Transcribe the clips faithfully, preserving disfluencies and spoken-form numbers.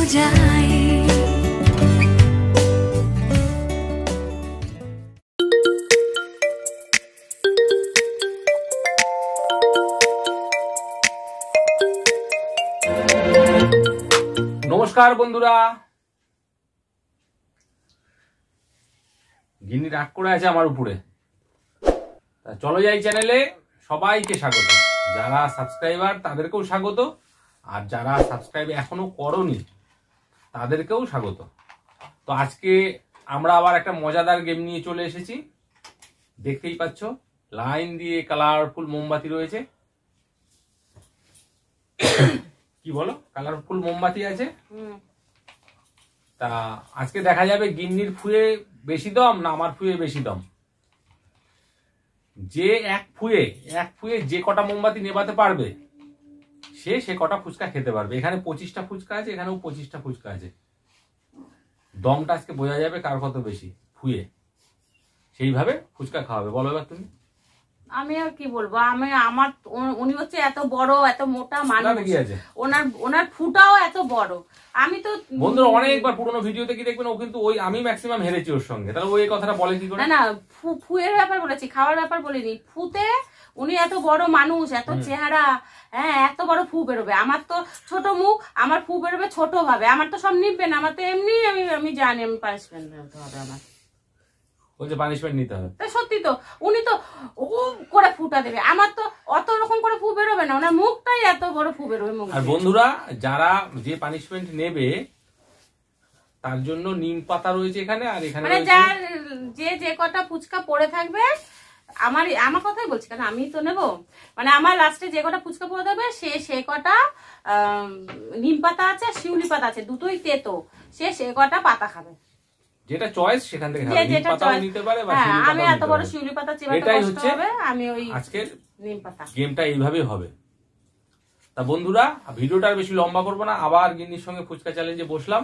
যায়। নমস্কার বন্ধুরা, গিন্নি রাগ করে আছে আমার উপরে। চলো যাই চ্যানেলে সবাইকে স্বাগত। যারা সাবস্ক্রাইবার তাদেরকেও স্বাগত, আর যারা সাবস্ক্রাইব এখনো করোনি তাদেরকেও স্বাগত। তো আজকে আমরা আবার একটা মজাদার গেম নিয়ে চলে এসেছি। দেখতেই পাচ্ছ লাইন দিয়ে কালারফুল মোমবাতি রয়েছে। কি বলো, কালারফুল মোমবাতি আছে। তা আজকে দেখা যাবে গিন্নির ফুয়ে বেশি দম না আমার ফুয়ে বেশি দম। যে এক ফুয়ে এক ফুয়ে যে কটা মোমবাতি নেভাতে পারবে সে সে কটা ফুচকা খেতে পারবে। এখানে পঁচিশটা ফুচকা আছে, এখানেও পঁচিশটা ফুচকা আছে। দমটা আজকে বোঝা যাবে কার কত বেশি ফুয়ে, সেইভাবে ফুচকা খাওয়াবে। বলো এবার তুমি। আমি আর কি বলবো, আমি আমার উনি হচ্ছে এত বড় এত মোটা মানুষ, ওনার ওনার ফুটাও এত বড়। আমি তো বন্ধুরা অনেকবার পুরোনো ভিডিওতে কি দেখবেন, ও কিন্তু ওই আমি ম্যাক্সিমাম হেরেছি ওর সঙ্গে। তাহলে ওই কথাটা বলে কি করে? না না, ফুয়ের ব্যাপার বলেছি, খাওয়ার ব্যাপার বলিনি। ফুতে উনি এত বড় মানুষ, এত চেহারা, হ্যাঁ এত বড় ফু বেরোবে। আমার তো ছোট মুখ, আমার ফু বেরোবে ছোট ভাবে। আমার তো সব নিবে না, আমার তো এমনি আমি আমি জানি আমি পানিশমেন্ট নিতে হবে আমার। বলছে পানিশমেন্ট নিতে হবে। সত্যি তো, উনি তো ও করে ফুটা দেবে, আমার তো অত রকম করে ফু বেরোবে না, ওনার মুখটাই এত বড় ফু বেরোবে মুখ। আর বন্ধুরা যারা যে পানিশমেন্ট নেবে তার জন্য নিম পাতা রয়েছে এখানে, আর এখানে মানে যার যে যে কটা ফুচকা পড়ে থাকবে, আমার আমার কথাই বলছি কারণ আমি তো নেবো, মানে আমার লাস্টে যে কটা ফুচকা পড়ে থাকবে সে সে কটা নিম পাতা আছে, শিউলি পাতা আছে, দুটোই তেতো, সে সে কটা পাতা খাবে। যেটা চয়েস সেখান থেকে খাবে। নিম পাতাও নিতে পারে বা শিউলি পাতাও আমি এত বড় শিউলি পাতা চিবাতে কষ্ট হবে, আমি ওই আজকের নিম পাতা। গেমটা এইভাবেই হবে। তা বন্ধুরা ভিডিওটা আর বেশি লম্বা করবো না, আবার গিন্নির সঙ্গে ফুচকা চ্যালেঞ্জে বসলাম।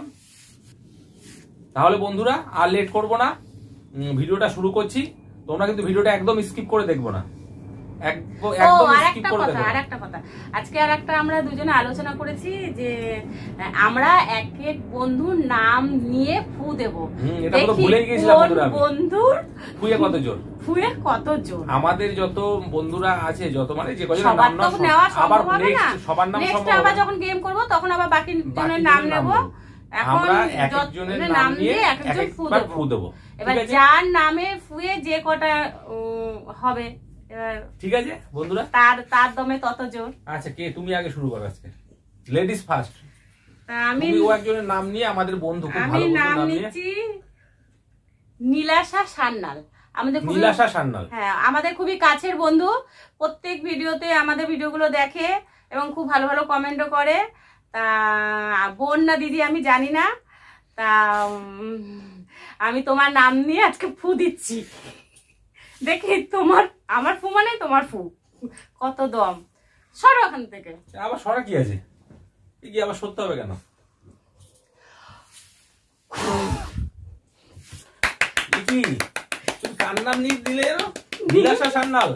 তাহলে বন্ধুরা আর লেট করবো না, ভিডিওটা শুরু করছি। তোমরা কিন্তু ভিডিওটা একদম স্কিপ করে দেখবো না, একদম স্কিপ করে দেখো। আর একটা কথা, আজকে আর একটা আমরা দুজনে আলোচনা করেছি যে আমরা এক এক বন্ধুর নাম নিয়ে ফু দেব। এটা তো ভুলেই গিয়েছিলাম বন্ধুরা, বন্ধুর ফুয়ে কত জোর, ফুয়ে কত জোর। আমাদের যত বন্ধুরা আছে, যত মানে যে কজন নাম নেওয়া আবার নেক্সট সবার নাম সম্ভব হবে। আবার যখন গেম করব তখন আবার বাকি জনের নাম নেব। আমরা এক একজনের নাম নিয়ে এক একবার ফু দেব। এবার যার নামে ফুয়ে যে কটা হবে, ঠিক আছে বন্ধুরা, তার তার দমে তত জোর। আচ্ছা কে তুমি আগে শুরু করো আজকে, লেডিস ফার্স্ট। আমি ও একজনের নাম নিয়ে আমাদের বন্ধু, খুব ভালো আমি নাম নিচ্ছি নীলাশা সান্যাল। আমাদের নীলাশা সান্যাল, হ্যাঁ আমাদের খুবই কাছের বন্ধু। প্রত্যেক ভিডিওতে আমাদের ভিডিওগুলো দেখে এবং খুব ভালো ভালো কমেন্টও করে। তা বোন না দিদি আমি জানি না, তা আমি তোমার নাম নিয়ে আজকে ফু দিচ্ছি। দেখি তোমার আমার ফু মানে তোমার ফু কত দম। সরো ওখান থেকে। আবার সরা কি আছে, কি আবার সরতে হবে কেন? কি তুমি কার নাম নিয়ে দিলে? নীলাশা সান্যাল।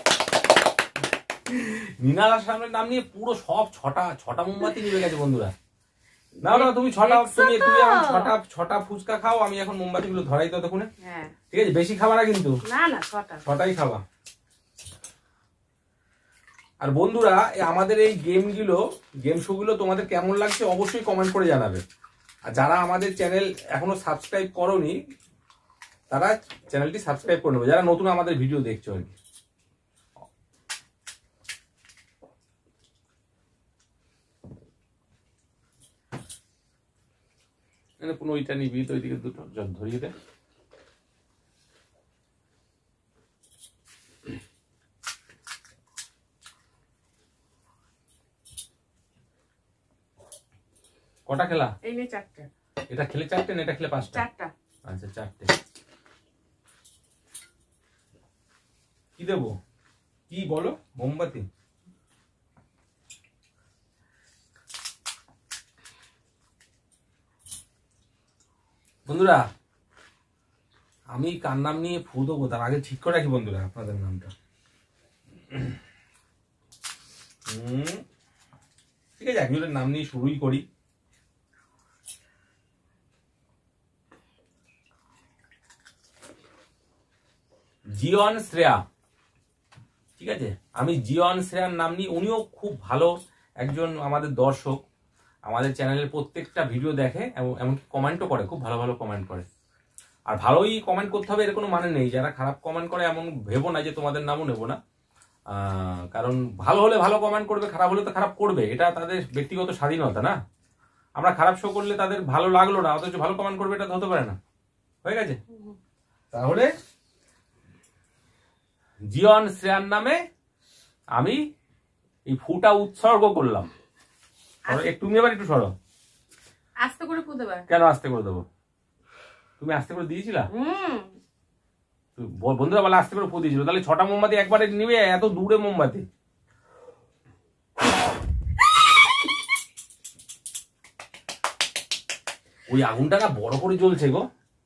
নীলাশা সান্যাল নাম নিয়ে পুরো সব ছটা ছটা মোমবাতি নিয়ে গেছে বন্ধুরা। না না তুমি ছটা তুমি তুমি এখন ছটা ছটা ফুচকা খাও, আমি এখন মোমবাতি গুলো ধরাই তো তখন। হ্যাঁ ঠিক আছে, বেশি খাবা না কিন্তু। না না ছটা ছটাই খাবা। আর বন্ধুরা আমাদের এই গেম গুলো গেম শো গুলো তোমাদের কেমন লাগছে অবশ্যই কমেন্ট করে জানাবে। আর যারা আমাদের চ্যানেল এখনো সাবস্ক্রাইব করোনি তারা চ্যানেলটি সাবস্ক্রাইব করে নেবে, যারা নতুন আমাদের ভিডিও দেখছো আর কি। কোনো ওইটা নিবি তো, ওইদিকে দুটো ধরিয়ে দে। কটা খেলা? এই নিয়ে চারটে। এটা খেলে চারটে না এটা খেলে পাঁচটা? চারটা। আচ্ছা চারটে। কি দেবো কি বলো? মোমবাতি। বন্ধুরা আমি কার নাম নিয়ে ফু দেবো তার আগে ঠিক করে রাখি বন্ধুরা আপনাদের নামটা। ঠিক আছে একজনের নাম নিয়ে শুরুই করি। জিয়ন শ্রেয়া, ঠিক আছে, আমি জিয়ন শ্রেয়ার নাম নিই। উনিও খুব ভালো একজন আমাদের দর্শক, আমাদের চ্যানেলের প্রত্যেকটা ভিডিও দেখে এবং এমনকি কমেন্টও করে, খুব ভালো ভালো কমেন্ট করে। আর ভালোই কমেন্ট করতে হবে এর কোনো মানে নেই, যারা খারাপ কমেন্ট করে এমন ভেবো না যে তোমাদের নামও নেবো না, কারণ ভালো হলে ভালো কমেন্ট করবে, খারাপ হলে তো খারাপ করবে, এটা তাদের ব্যক্তিগত স্বাধীনতা না। আমরা খারাপ শো করলে তাদের ভালো লাগলো না, অথচ ভালো কমেন্ট করবে, এটা হতে পারে না। হয়ে গেছে? তাহলে জিয়ন শ্রেয়ার নামে আমি এই ফুটা উৎসর্গ করলাম। তুমি এবার একটু সরো, আস্তে করে ফু দেবে। কেন আস্তে করে দেবো? তুমি আস্তে করে দিয়েছিলা? বন্ধুরা বলে আস্তে করে ফু দিয়েছিল, তাহলে ছটা মোমবাতি একবারে নিবে? এত দূরে মোমবাতি। ওই আগুনটা না বড় করে জ্বলছে গো।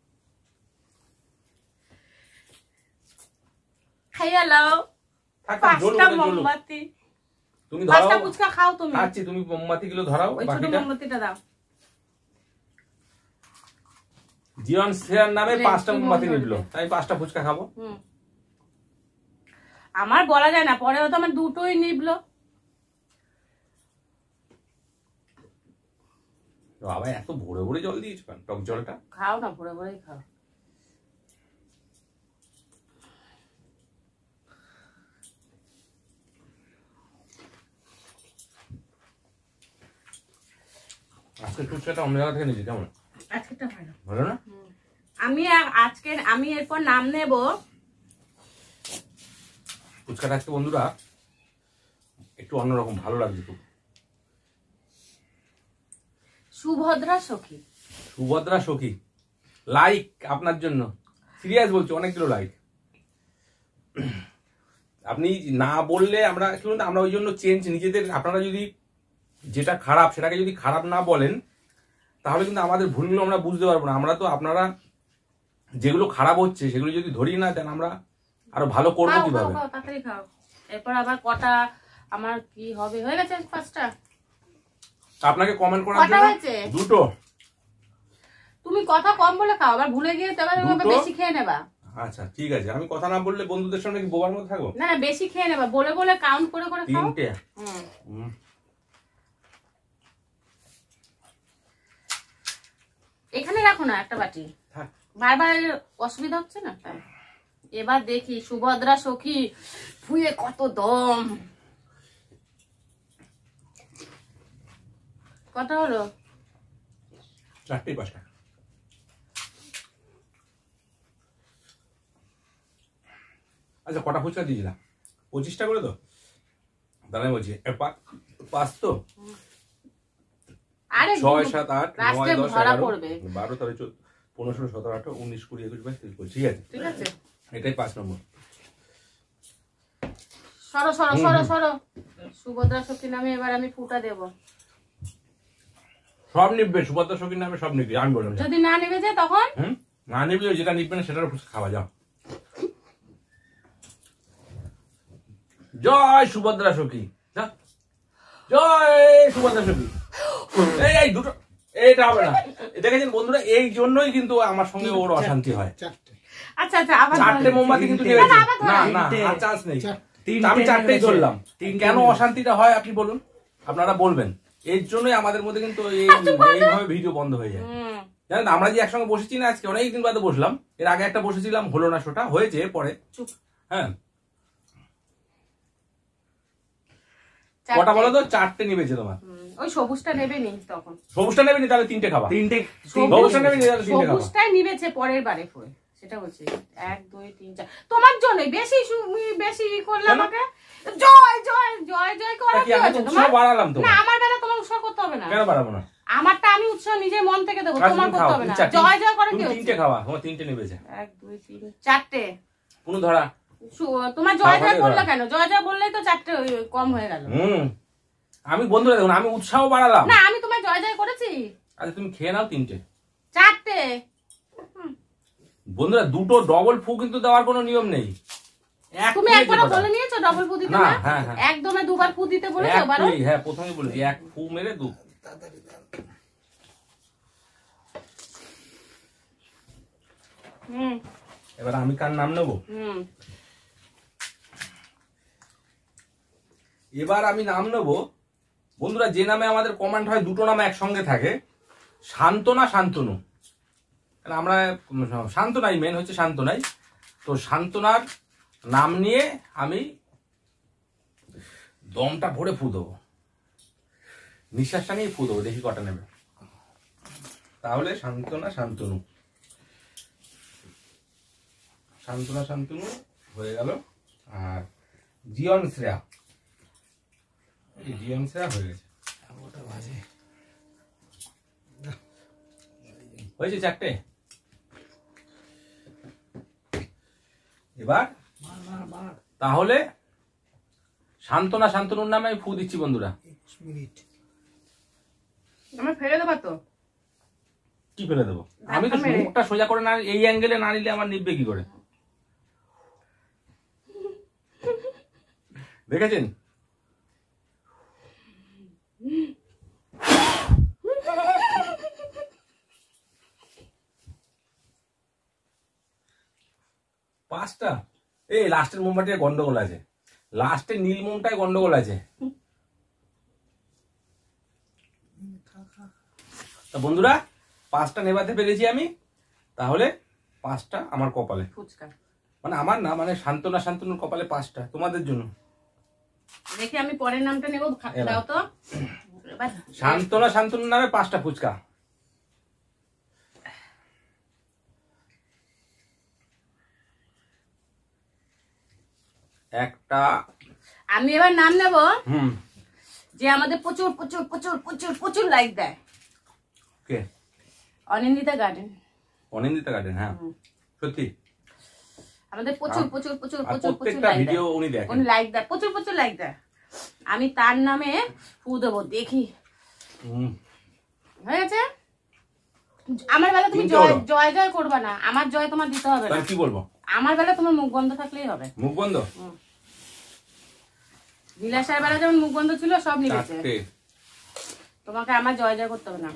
খাইয়া লাও পাঁচটা মোমবাতি। তুমি ধরাও, পাঁচটা ফুচকা খাও তুমি। খাচ্ছি, তুমি মোমবাতিগুলো ধরাও। ওই ছোট মোমবাতিটা দাও। জিয়ন শ্রেয়ার নামে পাঁচটা মোমবাতি নিবলো, তাই পাঁচটা ফুচকা খাবো। আমার বলা যায় না, পরে হয়তো আমার দুটোই নিবলো। বাবা এত ভরে ভরে জল দিয়েছো কেন? টক জলটা খাও না, ভরে ভরেই খাও। আজকে ফুচকাটা অন্য জায়গা থেকে নিয়েছি, কেমন? আজকেরটা ভালো, ভালো না? আমি আজকের আমি এরপর নাম নেব ফুচকাটা আজকে বন্ধুরা একটু অন্যরকম, ভালো লাগছে খুব। সুভদ্রা সখী। সুভদ্রা সখী, লাইক আপনার জন্য, সিরিয়াস বলছি, অনেকগুলো লাইক। আপনি না বললে আমরা কি বলুন, আমরা ওই জন্য চেঞ্জ নিজেদের, আপনারা যদি যেটা খারাপ সেটাকে যদি খারাপ না বলেন তাহলে কিন্তু আমাদের ভুলগুলো আমরা বুঝতে পারবো না। আমরা তো আপনারা যেগুলো খারাপ হচ্ছে সেগুলো যদি ধরি না দেন আমরা আরো ভালো করবো কিভাবে? তাড়াতাড়ি খাও, এরপর আবার কটা আমার কি হবে? হয়ে গেছে পাঁচটা। আপনাকে কমেন্ট করার জন্য দুটো। তুমি কথা কম বলে খাও, আবার ভুলে গিয়ে তবে তুমি বেশি খেয়ে নেবা। আচ্ছা ঠিক আছে, আমি কথা না বললে বন্ধুদের সামনে কি বোবার মতো থাকবো? না না, বেশি খেয়ে নেবা, বলে বলে কাউন্ট করে করে খাও। তিনটে। হুম, এখানে রাখো না একটা বাটি, বারবার অসুবিধা হচ্ছে না তাই। এবার দেখি সুভদ্রা সখী ফুয়ে কত দম। কত হলো? চারটে পাঁচটা। আচ্ছা কটা ফুচকা দিয়েছিলাম? পঁচিশটা করে তো? দাঁড়াই বলছি পাঁচ তো, ছয় সাত আট নয় দশ এগারো বারো তেরো চোদ্দ পনেরো ষোলো সতেরো আঠারো উনিশ কুড়ি একুশ বাইশ তেইশ, ঠিক আছে ঠিক আছে, এটাই পাঁচ নম্বর। সরো সরো সরো সরো। সুভদ্রা সখী নামে এবার আমি ফুটা দেব। সব নিবে সুভদ্রা সখীর নামে, সব নিবি, আমি বললাম। যদি না নেবে যে তখন? হুম, না নিবি যেটা নিবে না সেটার খাওয়া যাও। জয় সুভদ্রা সখী, জয় সুভদ্রা সখী। এই এই দুটো এইটা হবে না, দেখেছেন বন্ধুরা, এই জন্যই কিন্তু আমার সঙ্গে ওর অশান্তি হয়। আচ্ছা আচ্ছা, আবার চারটে মোমবাতি কিন্তু নিয়েছে। না না, আর চান্স নেই, আমি চারটেই ধরলাম। কেন অশান্তিটা হয় আপনি বলুন, আপনারা বলবেন। এর জন্যই আমাদের মধ্যে কিন্তু এইভাবে ভিডিও বন্ধ হয়ে যায়। জানেন আমরা যে একসঙ্গে বসেছি না, আজকে অনেকদিন বাদে বসলাম, এর আগে একটা বসেছিলাম, হলো না, শোটা হয়েছে পরে। হ্যাঁ, কটা বলো তো? চারটে নিবেছে তোমার। ওই সবুজটা নেবে নি তখন? সবুজটা নেবে নি, তাহলে তিনটে খাবা। তিনটে সবুজটা নেবে নি, তাহলে তিনটে খাবা। সবুজটাই নিবেছে পরের বারে ফুয়ে, সেটা বলছি। এক দুই তিন চার তোমার জন্য বেশি বেশি করলে আমাকে জয় জয় জয় জয় করে কি হচ্ছে তোমার? বাড়ালাম তো না, আমার বেলা তোমার উৎসাহ করতে হবে না। কেন বাড়াবো না? আমারটা আমি উৎসাহ নিজের মন থেকে দেবো, তোমার করতে হবে না। জয় জয় করে কি হচ্ছে? তিনটে খাওয়া, তোমার তিনটে নেবেছে। এক দুই তিন চারটে পুরো ধরা। তোমার জয় জয় বললো কেন? জয় জয় বললেই তো চারটে কম হয়ে গেল। হুম, আমি বন্ধুরা দেখুন, আমি উৎসাহ বাড়ালাম না, আমি তোমার জয় জয় করেছি। আচ্ছা তুমি খেয়ে নাও তিনটে। চারটে বন্ধুরা, দুটো ডবল ফু কিন্তু দেওয়ার কোনো নিয়ম নেই। তুমি একবারও বলে নিয়েছো ডবল ফু দিতে? না, হ্যাঁ হ্যাঁ, একদমে দুবার ফু দিতে বলেছো। বারো? হ্যাঁ, প্রথমেই বলেছি এক ফু মেরে দু। হুম, এবার আমি কার নাম নেব? হুম এবার আমি নাম নেব বন্ধুরা, যে নামে আমাদের কমেন্ট হয়, দুটো নাম একসঙ্গে থাকে, শান্তনা শান্তনু। আমরা শান্তনাই মেন হচ্ছে শান্তনাই। তো শান্তনার নাম নিয়ে আমি দমটা ভরে ফু দেবো, নিঃশ্বাসটা নিয়ে ফু দেবো, দেখি কটা নেবে। তাহলে শান্তনা শান্তনু, শান্তনা শান্তনু হয়ে গেল। আর জীবন শ্রেয়া, জীবন শ্রেয়া হয়ে গেছে। হয়েছে চারটে। এবার তাহলে শান্তনা শান্তনুর নামে আমি ফু দিচ্ছি বন্ধুরা। আমি ফেলে দেবো তো? কি ফেলে দেবো? আমি তো মুখটা সোজা করে না, এই অ্যাঙ্গেলে না নিলে আমার নিবে কি করে? দেখেছেন? পাঁচটা। এই লাস্টের মোমবাতিতে গন্ডগোল আছে, লাস্টের নীল মোমটায় গন্ডগোল আছে। তা বন্ধুরা পাঁচটা নেবাতে পেরেছি আমি, তাহলে পাঁচটা আমার কপালে, ফুচকা মানে আমার না, মানে শান্তনা শান্তনুর কপালে পাঁচটা, তোমাদের জন্য। দেখি আমি পরের নামটা নেবো, দাও তো। শান্তনা শান্তনুর নামে পাঁচটা ফুচকা। একটা। আমি এবার নাম নেব হুম যে আমাদের প্রচুর প্রচুর প্রচুর প্রচুর প্রচুর লাইক দেয়। কে? অনিন্দিতা গার্ডেন। অনিন্দিতা গার্ডেন, হ্যাঁ সত্যি আমাদের প্রচুর প্রচুর প্রচুর আর প্রচুর প্রচুর প্রত্যেকটা লাইক ভিডিও দেয়, উনি দেখেন, উনি লাইক দেয়, প্রচুর প্রচুর লাইক দেয়। আমি তার নামে ফু দেবো, দেখি হুম হয়ে গেছে। আমার বেলা তুমি তিনটে জয় হলো। জয় জয় করবে না, আমার জয় তোমার দিতে হবে না। তাহলে কি বলবো? আমার বেলা তোমার মুখ বন্ধ থাকলেই হবে। মুখ বন্ধ? বিলাসের বেলা যেমন মুখ বন্ধ ছিল সব নিবেছে, চারটে। তোমাকে আমার জয় জয় করতে হবে না।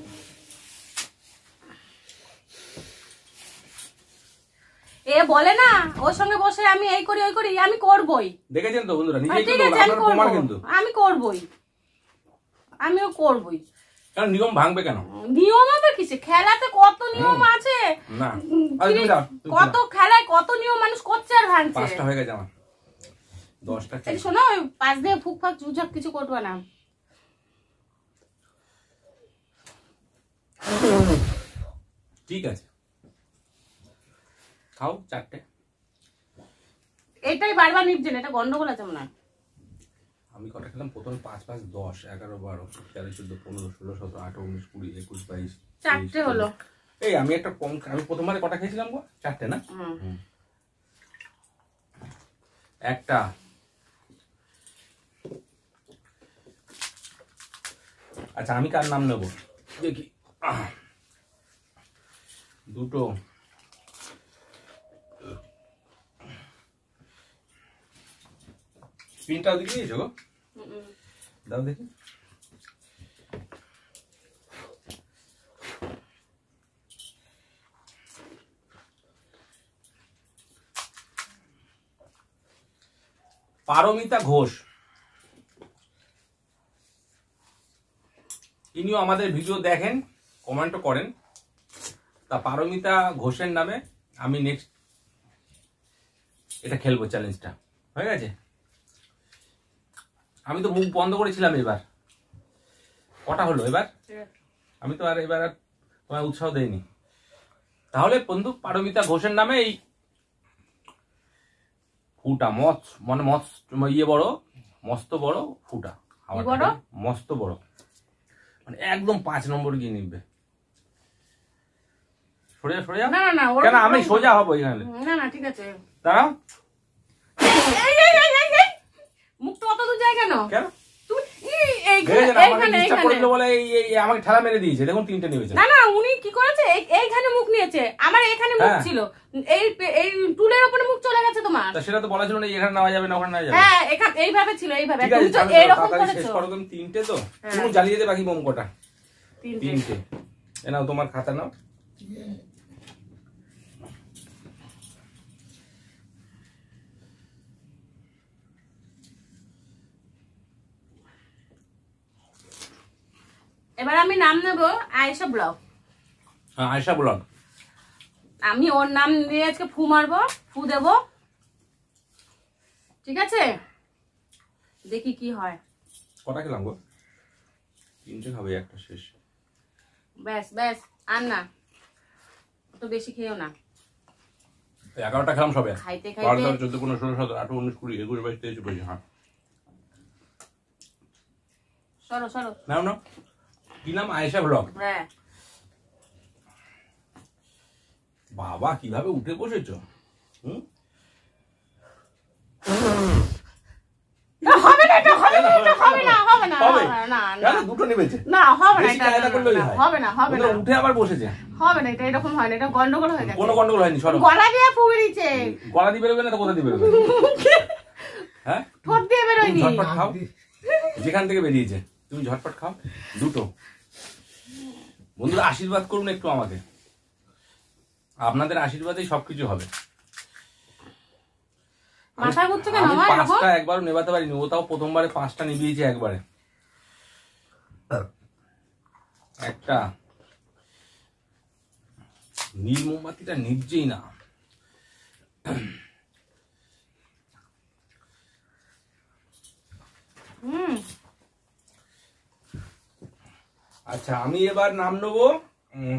এ বলে না ওর সঙ্গে বসে আমি এই করি ওই করি, আমি করবই। দেখেছেন তো বন্ধুরা, হ্যাঁ, নিজেই ঠিক কিন্তু আছে, আমি আপনার প্রমাণ করবো, কিন্তু। আমি করবই, আমিও করবই। কারণ নিয়ম ভাঙবে কেন? নিয়ম হবে কিসে? খেলাতে কত নিয়ম আছে না, উম, আরে তুমি যাও, তুমি কত যাও। খেলায় কত নিয়ম মানুষ করছে আর ভাঙছে। পাঁচটা হয়ে গেছে আমার, দশটা এই শোনো, ওই পাশ দিয়ে ফুক ফাক চুচক কিছু করবে না। ঠিক আছে, খাও চারটে। এটাই বারবার নিপছেন, এটা গন্ডগোল আছে মনে হয়। আমি কটা খেলাম প্রথমে? পাঁচ পাঁচ দশ, এগারো বারো তেরো চোদ্দ পনেরো ষোলো সতেরো আঠারো উনিশ কুড়ি একুশ বাইশ। চারটে হলো। এই আমি একটা কম, আমি প্রথমবারে কটা খেয়েছিলাম গো? চারটে না? হুম। একটা। আচ্ছা আমি কার নাম নেব দেখি। দুটো। পিনটাও দিকে দিয়েছো গো? দাও দেখি। পারমিতা ঘোষ, ইনিও আমাদের ভিডিও দেখেন, কমেন্টও করেন। তা পারমিতা ঘোষের নামে আমি নেক্সট এটা খেলবো, চ্যালেঞ্জটা হয়ে গেছে। আমি তো মুখ বন্ধ করেছিলাম, এবার কটা হলো? এবার আমি তো আর এবার আর তোমার উৎসাহ দেইনি। তাহলে বন্ধু পারমিতা ঘোষের নামে এই ফুটা মত মানে মস্ত ইয়ে বড়, মস্ত বড় ফুটা, মস্ত বড়, মানে একদম পাঁচ নম্বর গিয়ে নিবে। সরে যা, সরে যা। না না, কেন আমি সোজা হবো এখানে? না না, ঠিক আছে, দাঁড়াও। মুখটা অত দূর যায় কেন? কেন? আমাকে ঠেলা মেরে দিয়েছে, দেখুন তিনটে নিয়েছে। না না, উনি কি করেছে, এইখানে মুখ নিয়েছে, আমার এখানে মুখ ছিল, এই এই টুলের উপরে মুখ চলে গেছে তোমার। সেটা তো বলা ছিল না এখানে নেওয়া যাবে না, ওখানে নেওয়া যাবে। হ্যাঁ, এখানে এইভাবে ছিল, এইভাবে তুমি তো এরকম করেছো। তুমি তিনটে তো তুমি জ্বালিয়ে দে, বাকি মোম কটা? তিনটে। এ নাও তোমার খাতা নাও। এবার আমি নাম নেব আয়েশা ব্লগ। হ্যাঁ, আয়েশা ব্লগ। আমি ওর নাম দিয়ে আজকে ফু মারবো, ফু দেব, ঠিক আছে? দেখি কি হয়। কটা খেলাম গো? তিনটে খাবে, একটা শেষ। ব্যাস ব্যাস, আর না, অত বেশি খেয়েও না। এগারোটা খেলাম সবে। খাইতে বারো, খাইতে তেরো, চোদ্দ, পনেরো, ষোলো, সতেরো, আঠারো, উনিশ, কুড়ি, একুশ, বাইশ, তেইশ, চব্বিশ। হ্যাঁ, সরো সরো। নাও না, কি নাম? আয়েশা ব্লগ। হ্যাঁ, বাবা কিভাবে উঠে বসেছো? হুম, না হবে না, এটা হবে না, এটা হবে না, হবে না, হবে? হবে না, না, না, কেন দুটো নেমেছে? না, হবে না, বেশি এটা কায়দা করলেই হয়। হবে না, হবে না, ওরা উঠে আবার বসেছে। হবে না, এটা এরকম হয় না, এটা গন্ডগোল হয়ে গেছে। কোনো গন্ডগোল হয়নি, সরো। গলা দিয়ে ফুয়ে দিচ্ছে, গলা দিয়ে বেরোবে না তো কোথা দিয়ে বেরোবে? হ্যাঁ, ঠোঁট দিয়ে বেরোয়নি। তুমি ঝটপট খাও, যেখান থেকে বেরিয়েছে তুমি ঝটপট খাও দুটো। বন্ধুরা আশীর্বাদ করুন একটু আমাকে, আপনাদের আশীর্বাদেই সবকিছু হবে। মাথা ঘুরছে কেন আমি আমার এরকম? পাঁচটা একবারও নেবাতে পারিনি, ও তাও প্রথমবারে পাঁচটা নিবিয়েছে একবারে। একটা নীল মোমবাতিটা নিভছেই না। হুম, আচ্ছা, আমি এবার নাম নেবো উম,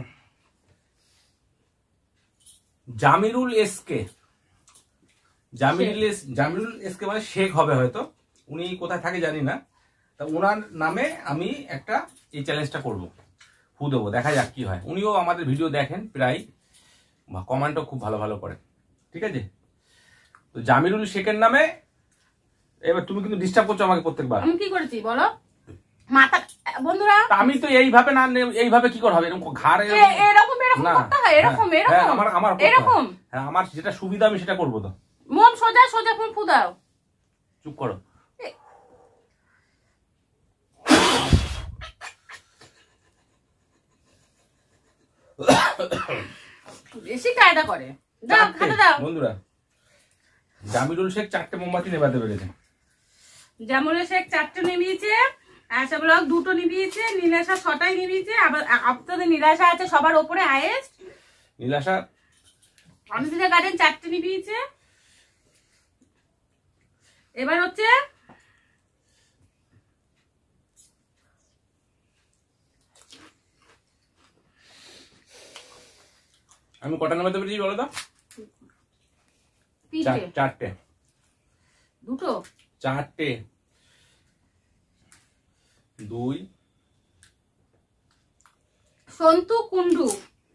Jamirul SK. Jamirul S Jamirul SK মানে শেখ হবে হয়তো, উনি কোথায় থাকে জানি না। তা ওনার নামে আমি একটা এই চ্যালেঞ্জটা করব, ফু দেবো, দেখা যাক কি হয়। উনিও আমাদের ভিডিও দেখেন প্রায়, বা কমেন্টও খুব ভালো ভালো করে, ঠিক আছে? তো জামিরুল শেখের নামে এবার তুমি কিন্তু ডিস্টার্ব করছো আমাকে প্রত্যেকবার। আমি কি করেছি বলো? মাথা, বন্ধুরা তা আমি তো এইভাবে না নে- এইভাবে কি করে হবে? এরকম ঘাড়ে এ- এরকম এরকম না, করতে হয়, এরকম হ্যাঁ, এরকম আমার আমার করতে হয়। এরকম হ্যাঁ, আমার যেটা সুবিধা আমি সেটা করবো। তো মন সোজা সোজা ফোন ফু দাও। চুপ করো। বেশি কায়দা করে। দাও, চারটে, খাতে দাও। বন্ধুরা জামিরুল শেখ চারটে মোমবাতি নেভাতে পেরেছে। জামুলে শেখ চারটে নিবিয়েছে, আশা ব্লগ দুটো নিবিয়েছে, নীলাশা ছটাই নিবিয়েছে, আবার আপনাদের নীলাশা আছে সবার ওপরে হাইয়েস্ট। নীলাশা অনুষ্ঠিতা গার্ডেন চারটে নিবিয়েছে। এবার হচ্ছে আমি কটা নামাতে পেরেছি বলো তো? তিনটে, চার- চারটে দুটো, চারটে দুই সন্তু কুন্ডু,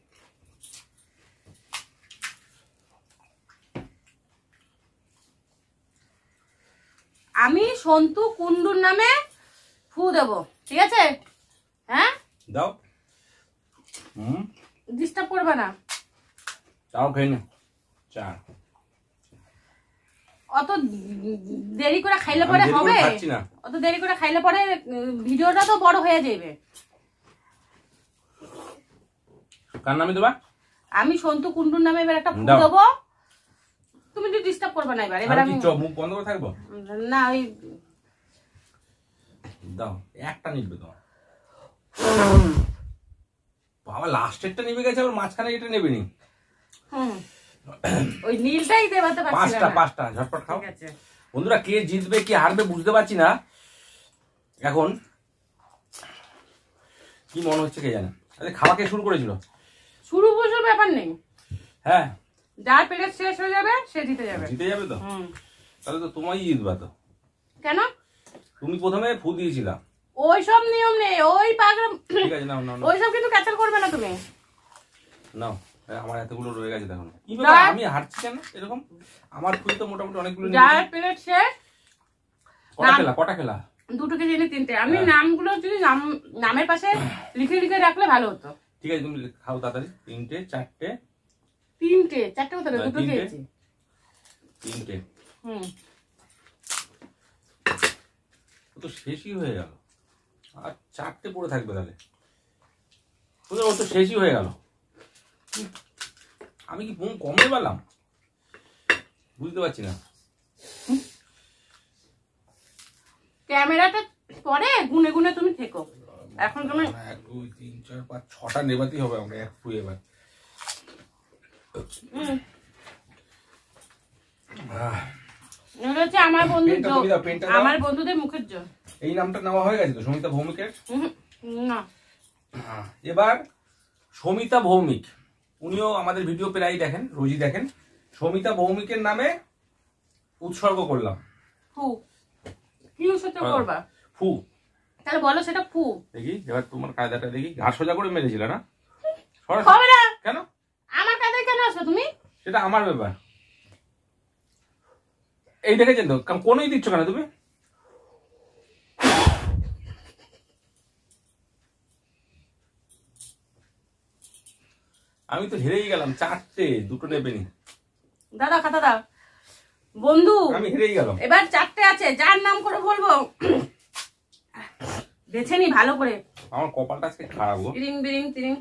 আমি সন্তু কুন্ডুর নামে ফু দেবো, ঠিক আছে? হ্যাঁ, দাও। হুম, ডিস্টার্ব করবে না। তাও খেয়ে নে। চার। অত দেরি করে খাইলে আমি পরে দেরি করে হবে? খাচ্ছি না। অত দেরি করে খাইলে পরে উম, ভিডিওটা তো বড় হয়ে যাবে। কার নামে দেবা? আমি সন্তু কুন্ডুর নামে এবার একটা ফু দাও। দেবো, তুমি তো ডিস্টার্ব করবে না এবার। এবার আমি আমি কি চোখ মুখ বন্ধ করে থাকবো? না, ওই দাও, একটা নিবে তোমার। বাবা লাস্টেরটা নিবে গেছে, আবার মাঝখানে এটা নেবে নি। হুম, ওই নীলটাই দেবাতে পারছি পাঁচটা না। পাঁচটা ঝটপট খাও। ঠিক আছে, বন্ধুরা কে জিতবে কি হারবে বুঝতে পারছি না এখন, কি মনে হচ্ছে কে জানে। আরে খাওয়া কে শুরু করেছিল? শুরু বসে ব্যাপার নেই, হ্যাঁ, যার প্লেট শেষ হয়ে যাবে সে জিতে যাবে। জিতে যাবে তো? হুম, তাহলে তো তোমায় জিতবা তো। কেন? তুমি প্রথমে ফু দিয়েছিলা। ওইসব নিয়ম নেই, ওই পাগল, ঠিক আছে, নাও নাও নাও ওইসব কিন্তু ক্যাচাল করবে না তুমি। নাও। এই আমার এতগুলো রয়ে গেছে দেখুন। কি যা- ব্যাপার, আমি হারছি কেন এরকম? আমার ফুল তো মোটামুটি অনেকগুলো যার নিয়েছি। প্লেট শেষ, কটা না- খেলা কটা খেলা? দুটো কেজি এনে তিনটে। আমি হ্যাঁ। নামগুলো যদি নাম নামের পাশে লিখে লিখে রাখলে ভালো হতো। ঠিক আছে, তুমি খাও তাড়াতাড়ি। তিনটে, চারটে, তিনটে, চারটে কথা হ্যাঁ, দুটো তিনটে। খেয়েছি। তিনটে। হুম, ও তো শেষই হয়ে গেল, আর চারটে পড়ে থাকবে তাহলে। বুঝলে, ও তো শেষই হয়ে গেল। আমি কি বোম কমে পেলাম বুঝতে পারছি না। ক্যামেরাটা পরে গুনে গুনে তুমি থেকো, এখন তুমি এক দুই তিন চার পাঁচ ছটা নেবাতেই হবে আমরা এক ফুয়ে এবার। এটা হচ্ছে আমার বন্ধু পেনটা তুমি দাও, পেনটা দাও। আমার বন্ধুদের মুখের জল। এই নামটা নেওয়া হয়ে গেছে তো সমিতা ভৌমিকের? না এবার সমিতা ভৌমিক, উনিও আমাদের ভিডিও প্রায় দেখেন, রোজই দেখেন। সমিতা ভৌমিকের নামে উৎসর্গ করলাম। ফু কি উৎসর্গ করবা? ফু। তাহলে বলো সেটা ফু। দেখি এবার তোমার কায়দাটা দেখি। ঘাস সোজা করে মেরেছিল না? হবে না। কেন? আমার কায়দায় কেন আসবে তুমি? সেটা আমার ব্যাপার। এই দেখেছেন তো, কোনই দিচ্ছ কেন তুমি? আমি তো হেরেই গেলাম, চারটে, দুটো নেবেনি। দাদা খাতা দাও বন্ধু। আমি হেরেই গেলাম। এবার চারটে আছে, যার নাম করে বলবো বেছে নি ভালো করে। আমার কপালটা আজকে খারাপ গো। রিং বিরিং তিরিং।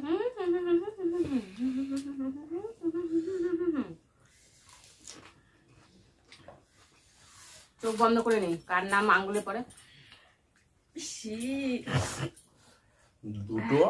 চোখ বন্ধ করে নেই, কার নাম আঙ্গুলে পড়ে। দুটো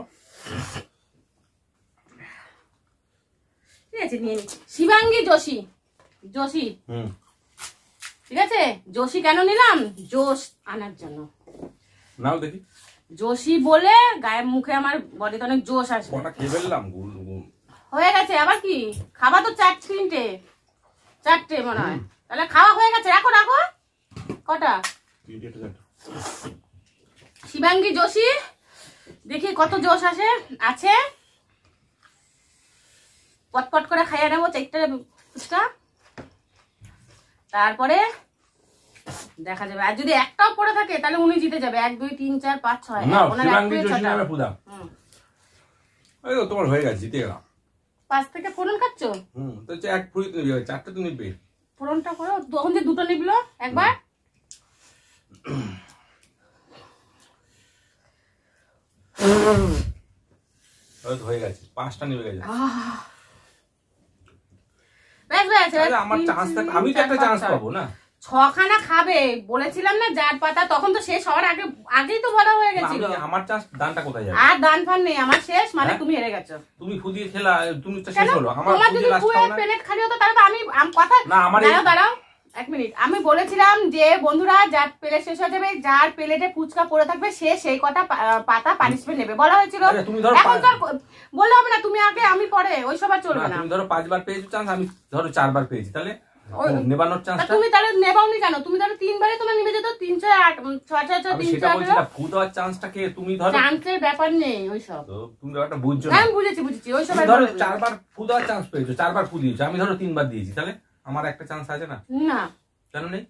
ঠিক আছে নিয়ে নি। শিবাঙ্গী যোশী। যোশী হুম ঠিক আছে। যোশী কেন নিলাম? জোশ আনার জন্য। নাও দেখি। যোশী বলে গায়ের মুখে আমার বডিতে অনেক জোশ আসবে। কটা খেয়ে ফেললাম? গুল গুল হয়ে গেছে। আবার কি খাবা? তো চার তিনটে চারটে মনে হয়। তাহলে খাওয়া হয়ে গেছে, রাখো রাখো। কটা? শিবাঙ্গী যোশী, দেখি কত জোশ আসে আছে। পটপট করে খাইয়ে নেবো চারটা, তারপরে দেখা যাবে। আর যদি একটাও পড়ে থাকে তাহলে উনি জিতে যাবে। এক দুই তিন চার পাঁচ ছয়। তোমার হয়ে গেছে, জিতে গেলাম। পাঁচ থেকে ফোড়ন খাচ্ছ? হুম তো এক ফুড়ি তুমি চারটে তুমি পেয়ে ফোড়নটা করো। তখন যে দুটো নিবলো একবার। হয়ে গেছে, পাঁচটা নিবে গেছে। আমার চান্স থাকে, আমি তো একটা চান্স পাবো না। ছখানা খাবে বলেছিলাম না জার পাতা, তখন তো শেষ হওয়ার আগে আগেই তো বলা হয়ে গেছিল। আমার চান্স, দানটা কোথায় যাবে? আর দান ফান নেই, আমার শেষ। মানে তুমি হেরে গেছো। তুমি ফুদিয়ে খেলা, তুমি তো শেষ হলো। আমার তোমার যদি প্লেট খালি হতো তাহলে আমি কথা না। আমার দাঁড়াও দাঁড়াও এক মিনিট। আমি বলেছিলাম যে বন্ধুরা যার প্লেট শেষ হয়ে যাবে, যার প্লেটে ফুচকা পড়ে থাকবে সে সেই কটা পাতা পানিশমেন্ট নেবে বলা হয়েছিল। এখন তো বললে হবে না তুমি আগে আমি পরে, ওইসব আর চলবে না। তুমি ধরো পাঁচবার পেয়েছো চান্স, আমি ধরো চারবার পেয়েছি, তাহলে নেবানোর চান্স। তুমি তাহলে নেবাওনি কেন? তুমি তাহলে তিনবারে তোমার নিবে যেত। তিন ছয় আট ছয় ছয় ছয় তিন ছয়। ফু দেওয়ার চান্সটাকে তুমি ধরো। চান্সের ব্যাপার নেই ওইসব। তো তুমি ব্যাপারটা বুঝছো না। আমি বুঝেছি বুঝেছি। ওইসব ধরো চারবার ফু দেওয়ার চান্স পেয়েছো, চারবার ফু দিয়েছো, আমি ধরো তিনবার দিয়েছি, তাহলে আমার একটা চান্স আছে না? না কেন নেই?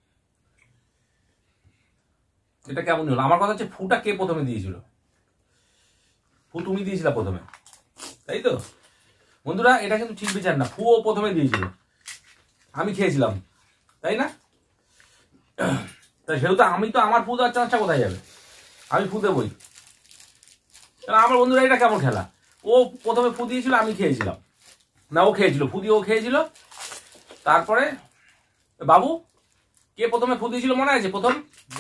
এটা কেমন হলো? আমার কথা হচ্ছে ফুটা কে প্রথমে দিয়েছিল? ফু তুমি দিয়েছিলা প্রথমে, তাই তো বন্ধুরা? এটা কিন্তু ঠিক বিচার না। ফু ও প্রথমে দিয়েছিল, আমি খেয়েছিলাম, তাই না? তাই সেহেতু আমি তো, আমার ফু দেওয়ার চান্সটা কোথায় যাবে? আমি ফু দেবই। আমার বন্ধুরা এটা কেমন খেলা? ও প্রথমে ফু দিয়েছিল, আমি খেয়েছিলাম না, ও খেয়েছিল, ফু দিয়ে ও খেয়েছিল। তারপরে বাবু কে প্রথমে ফু দিয়েছিল মনে আছে? প্রথম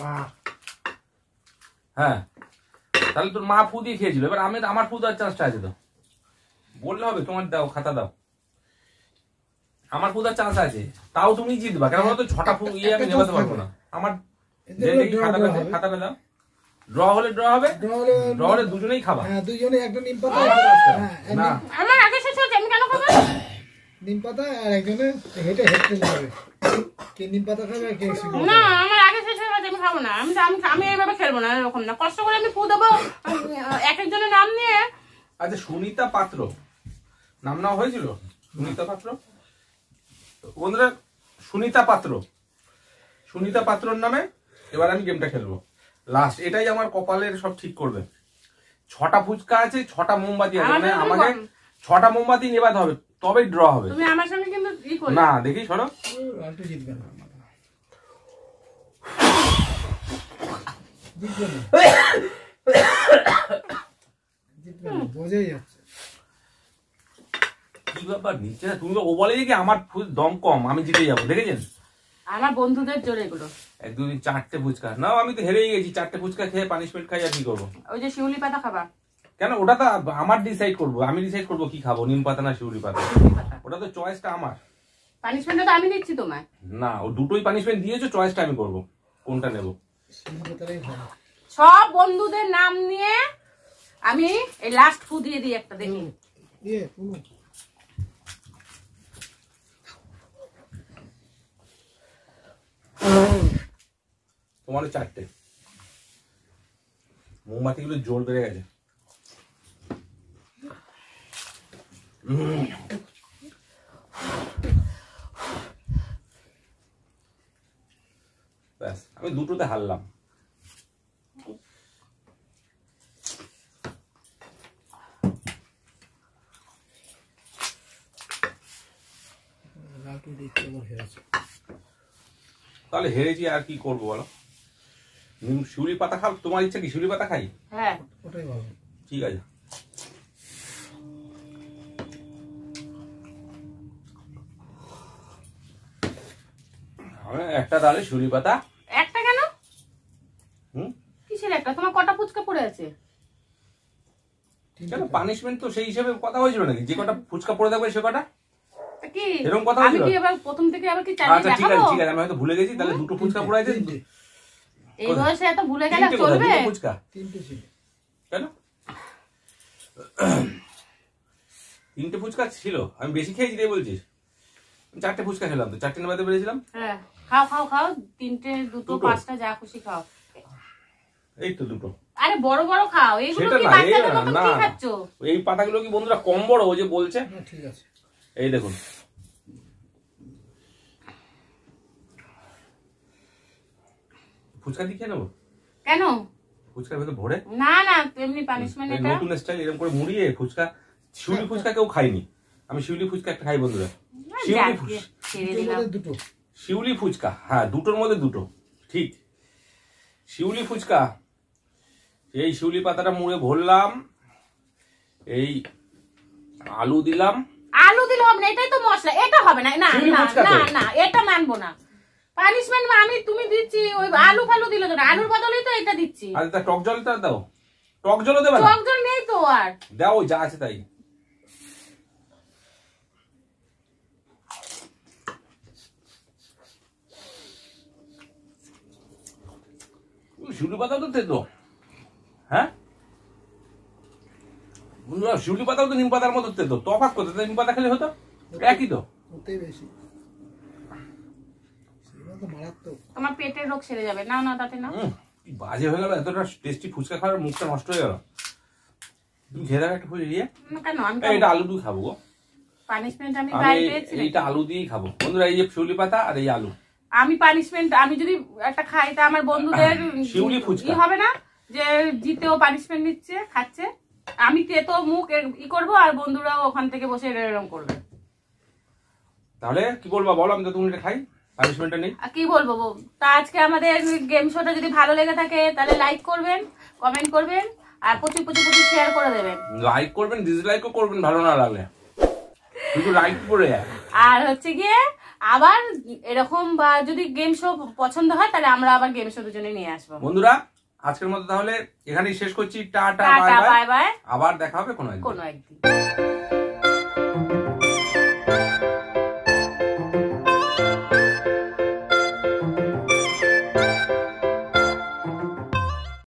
হ্যাঁ, তাহলে তোর মা ফু দিয়ে খেয়েছিল। এবার আমি, আমার ফু দেওয়ার চান্সটা আছে তো, বললে হবে? তোমার দাও, খাতা দাও। আমার ফু দেওয়ার চান্স আছে, তাও তুমি জিতবা। কেন বলতো? ছটা ফু ইয়ে আমি নেবাতে পারবো না। আমার খাতা দাও। ড্র হলে ড্র হবে, ড্র হলে দুজনেই খাবা। দুজনে একটা নিম পাতা। না আমার আগে শেষ হয়েছে, আমি কেন খাবো? নিম পাতা আর একজনে হেঁটে হেঁটে যাবে। কে নিম পাতা খাবে আর কে শিখবে? না আমার আগে শেষ হয়ে গেছে, আমি খাবো না। আমি আমি এইভাবে খেলবো না, এরকম না। কষ্ট করে আমি ফু দেবো এক একজনের নাম নিয়ে। আচ্ছা সুনিতা পাত্র নাম নেওয়া হয়েছিল? সুনিতা পাত্র বন্ধুরা, সুনিতা পাত্র, সুনিতা পাত্রর নামে এবার আমি গেমটা খেলবো। লাস্ট, এটাই আমার কপালের সব ঠিক করবে। ছটা ফুচকা আছে, ছটা মোমবাতি আছে, মানে আমাকে ছটা মোমবাতি নেবাতে হবে, তবেই ড্র হবে। তুমি আমার সঙ্গে কিন্তু ই করো না। দেখি সরো, একটু জিতবে না, জিতবে না, জিতবে না, বোঝাই যাচ্ছে। কি ব্যাপার নিচ্ছে না? তুমি ও বলে যে কি আমার দম কম, আমি জিতে যাবো, দেখেছেন? আমার বন্ধুদের জোরে এগুলো। এক দুদিন চারটে ফুচকা নাও, আমি তো হেরেই গেছি, চারটে ফুচকা খেয়ে পানিশমেন্ট খাই আর কি করবো? ওই যে শিউলি পাতা খাবা। কেন? ওটা তো আমার ডিসাইড করবো, আমি ডিসাইড করবো কি খাবো, নিম পাতা না শিউলি পাতা, ওটা তো চয়েসটা আমার। পানিশমেন্টটা তো আমি দিচ্ছি তোমায়। না, ও দুটোই পানিশমেন্ট দিয়েছো, চয়েসটা আমি করবো কোনটা নেবো। সব বন্ধুদের নাম নিয়ে আমি এই লাস্ট ফু দিয়ে দিই একটা, দেখি। তোমার চারটে মোমবাতি গুলো জোর বেড়ে গেছে। ব্যাস, আমি দুটোতে হারলাম। তাহলে হেরেছি, আর কি করবো বলো? শিউলি পাতা খাও, তোমার ইচ্ছা কি শিউলি পাতা খাই? হ্যাঁ, ওটাই ভালো। ঠিক আছে। একটা তাহলে শিউলি পাতা। একটা কেন? হুম, কিসের একটা? তোমার কটা ফুচকা পড়ে আছে? কেন পানিশমেন্ট তো সেই হিসেবে কথা হয়েছিল নাকি? যে কটা ফুচকা পড়ে থাকবে সে কটা? কি এরকম কথা আমি হয়েছিল? কি এবার প্রথম থেকে আবার কি চালিয়ে আচ্ছা ঠিক আছে, দেখাবো? ঠিক আছে, আমি হয়তো ভুলে গেছি। তাহলে দুটো ফুচকা পড়ে আছে। এই বয়সে এত ভুলে গেলে তিনটে কোথায়? চলবে? দুটো ফুচকা তিনটে ছিল। কেন? তিনটে ফুচকা ছিল, আমি বেশি খেয়েছি তাই বলছিস? আমি চারটে ফুচকা খেলাম তো, চারটে নেবাতে পেরেছিলাম। হ্যাঁ, খাও খাও খাও, তিনটে দুটো দুটো? পাঁচটা যা খুশি খাও। এই তো দুটো। আরে বড় বড় খাও, এইগুলো সেটা কি না, এই বাচ্চাদের না, মতন না, কি না। খাচ্ছো? এই পাতাগুলো কি বন্ধুরা কম বড় ও যে বলছে? না, ঠিক আছে। এই দেখুন, ফুচকা দিয়ে খেয়ে নেবো। কেন? ফুচকার ভেতর ভরে না না, এমনি পানিশমেন্ট এই এটা। নতুন স্টাইল এরকম করে মুড়িয়ে ফুচকা। শিউলি ফুচকা কেউ খাইনি, আমি শিউলি ফুচকা একটা খাই বন্ধুরা। শিউলি যাক ফুচকা, গিয়ে, ছেড়ে দুটোর দিলাম। মধ্যে দুটো। শিউলি ফুচকা, হ্যাঁ দুটোর মধ্যে দুটো, ঠিক। শিউলি ফুচকা, এই শিউলি পাতাটা মুড়ে ভরলাম, এই আলু দিলাম। আলু দিলে হবে না, এটাই তো মশলা, এটা হবে না। না শিউলি না ফুচকা তো। না না, এটা মানবো না। পানিশমেন্ট আমি তুমি দিচ্ছি, ওই আলু ফালু দিলে তো না, আলুর বদলেই তো এটা দিচ্ছি। আর তা টক জলটা দাও, টক জলও দেবে না? টক জল নেই তো আর। দাও, ওই যা আছে তাই। শিউলি পাতাও তো তেতো, হ্যাঁ বন্ধুরা, শিউলি পাতাও তো নিম পাতার মতো তেতো। তফাৎ কোথায়? নিম পাতা খেলে হতো একই তো। ওতেই বেশি। সেটা তো মারাত্মক। তোমার পেটের রোগ সেরে যাবে। না না, তাতে না। হুম, কি বাজে হয়ে গেল, এতটা টেস্টি ফুচকা খাওয়ার মুখটা নষ্ট হয়ে গেল। তুমি খেয়ে দেখো একটা ফুচকা দিয়ে। না, কেন? আমি এই, এটা আলু দিয়ে খাবো গো। পানিশমেন্ট আমি আমি পাই পেয়েছি এইটা আলু দিয়েই খাবো বন্ধুরা। এই যে শিউলি পাতা আর এই আলু। আমি পানিশমেন্ট আমি যদি একটা খাই তা আমার বন্ধুদের শিউলি ফুচকা। ই হবে না যে জিতেও পানিশমেন্ট নিচ্ছে, খাচ্ছে। আমি তেতো মুখ এ- ই করবো আর বন্ধুরাও ওখান থেকে বসে এরকম করবে। তাহলে কি বলবো বলো, আমি তো তুমি এটা খাই, পানিশমেন্টটা নেই। আর কি বলবো গো? তা আজকে আমাদের গেম শোটা যদি ভালো লেগে থাকে তাহলে লাইক করবেন, কমেন্ট করবেন আর প্রচুর প্রচুর প্রচুর শেয়ার করে দেবেন। লাইক করবেন, ডিসলাইকও করবেন ভালো না লাগলে, শুধু লাইক করে। আর হচ্ছে গিয়ে আবার এরকম বা যদি গেম শো পছন্দ হয় তাহলে আমরা আবার গেম শো দুজনে নিয়ে আসবো। বন্ধুরা আজকের মতো তাহলে এখানেই শেষ করছি। Tata, tata, bye bye bye. Bye. আবার দেখা হবে কোনো একদিন। কোনো একদিন।